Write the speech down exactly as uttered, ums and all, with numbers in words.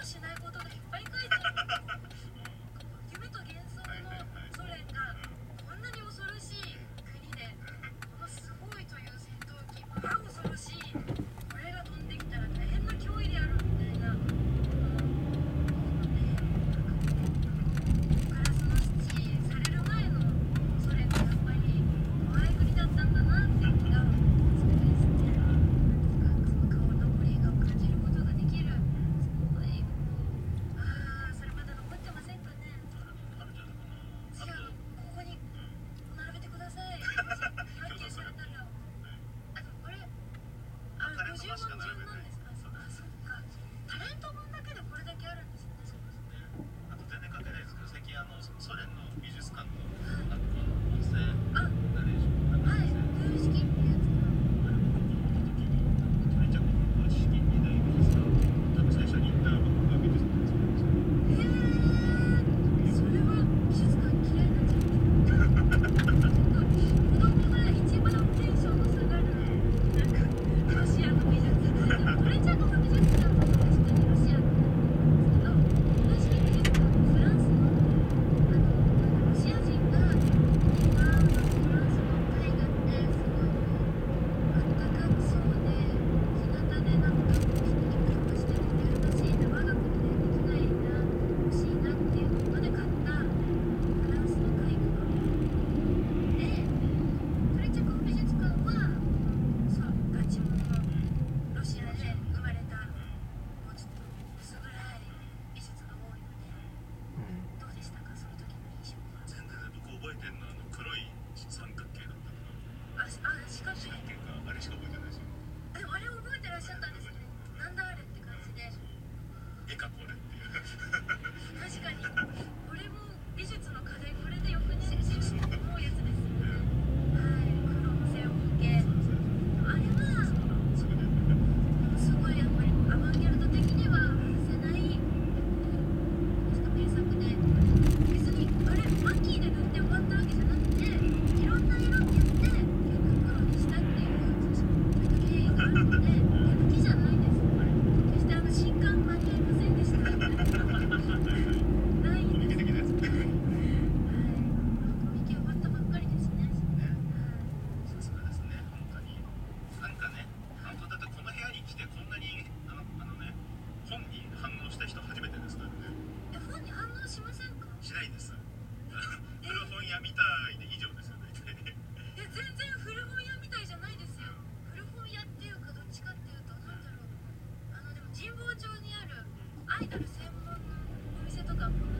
しないことがいっぱい書いてある。夢と幻想のソ連がこんなに恐ろしい国で、このすごいという戦闘機、まあ恐ろしい、これが飛んできたら大変な脅威であるみたいな、ガラスのスチされる前のソ連がやっぱり怖い国だったんだなっていうのが、それですね、なんですか、その顔の彫りが感じることができる、すごい、ああ、それまだ残ってませんかね。じゃあ、ここに並べてください。発見されたら。あ、でもこれ、あ、ごじゅうまん順なんですか。あ、そっか。タレント分だけでこれだけあるんですね。 あと全然関係ないですけど、最近あのソ連の美術館のなんか音声あ、 ナレーションなんかはい、ブルー式ってやつか。 あれ僕子供の時にトレチャコフが資金に大美術館、多分最初に行った僕が美術館ですけど、 へえ、それは美術館綺麗なんじゃないですか。子供が一番テンションの下がる、なんかロシアの美術館、トレチャコフ美術館は確かにロシアのなんですけど、ブルー式美術館はフランスの、あの、なんかロシア人が今のフランスの絵画ってすごいあったかくそうで、日向でなんかこう曲とかしてるっていう話で、我が国でできないな、欲しいなっていうことで買ったフランスの絵画で、トレチャコフ美術館はそうガチモンのロシアで生まれた、もうちょっと薄暗い美術が多いので、どうでしたか、その時の印象は。 全然僕覚えてるのはあの黒い三角形だったのあ、しあ、四角い。 四角形かあれしか覚えてないですよ。 でもあれを覚えてらっしゃったんですね。なんだあれって感じで。 絵かこれっていう。 確かにこれも美術の課題、これでよくねって思うやつですよね。はい、黒の正方形、あれはすぐね。 すごいやっぱりアバンギャルド的には外せない、ですか、名作で、別にあれマッキーで塗って終わったわけじゃなくて、いろんな色にやって結果黒にしたっていう経緯があるので、手抜きじゃないです。決してあの新刊間に合いませんでした。ないんです。 コミケ的なやつ。 はい、コミケ終わったばっかりですね。 さすがですね、本当に。なんかね、本当だってこの部屋に来てこんなにあのあのね、本に反応した人初めてですからね。 え、本に反応しませんか。 しないです。古本屋みたいで以上ですよね。 え、全然古本屋みたいじゃないですよ。古本屋っていうかどっちかっていうと、なんだろう、あのでも神保町にあるアイドル専門のお店とか本